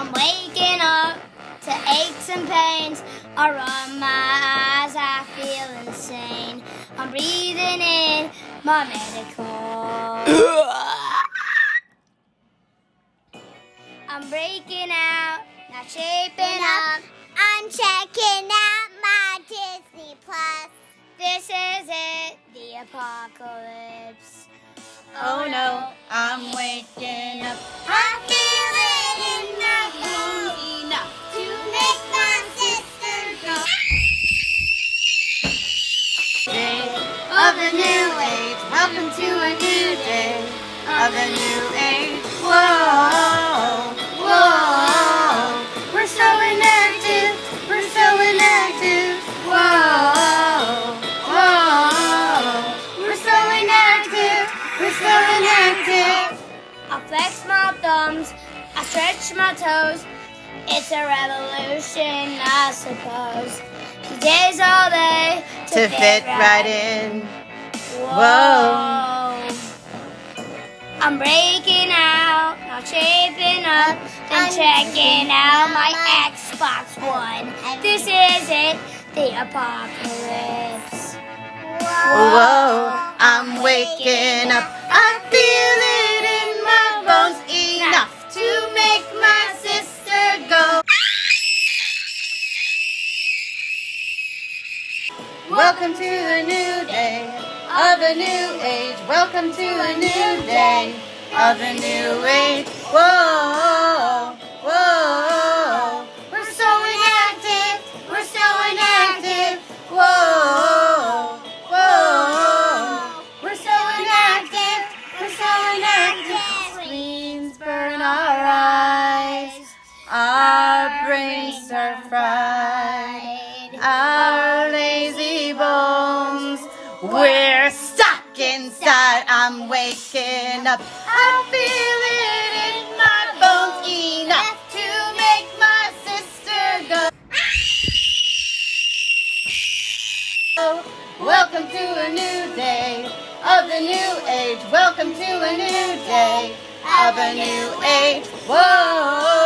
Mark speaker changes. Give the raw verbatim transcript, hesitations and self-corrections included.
Speaker 1: I'm waking up to aches and pains. I rub my eyes, I feel insane. I'm breathing in my medical. I'm breaking out, not shaping up.
Speaker 2: I'm checking out my Disney Plus.
Speaker 1: This is it, the apocalypse.
Speaker 3: Oh no, I'm waking up.
Speaker 2: I feel it in my bones enough to make my sister go.
Speaker 3: Day of a new age, welcome to a new day of a new age. Whoa, whoa, we're so inactive, we're so inactive. Whoa, whoa, we're so inactive, we're so inactive.
Speaker 1: I flex my thumbs, I stretch my toes. It's a revolution, I suppose. Today's all day to,
Speaker 3: To fit right in. Whoa.
Speaker 1: I'm breaking out, not shaping up, then checking out my Xbox One. This is it, the apocalypse.
Speaker 3: Whoa, I'm waking up. I feel it in my bones enough to make my sister go. Welcome to a new day of a new age. Welcome to a new day of a new age. Whoa, whoa, we're so inactive. We're so inactive. Whoa, whoa, we're so inactive. We're so inactive. Screens burn our eyes. Our brains are fried. Our lazy bones, we're stuck inside. I'm waking up. I feel it in my bones enough to make my sister go. Welcome to a new day of a new age. Welcome to a new day of a new age. Whoa.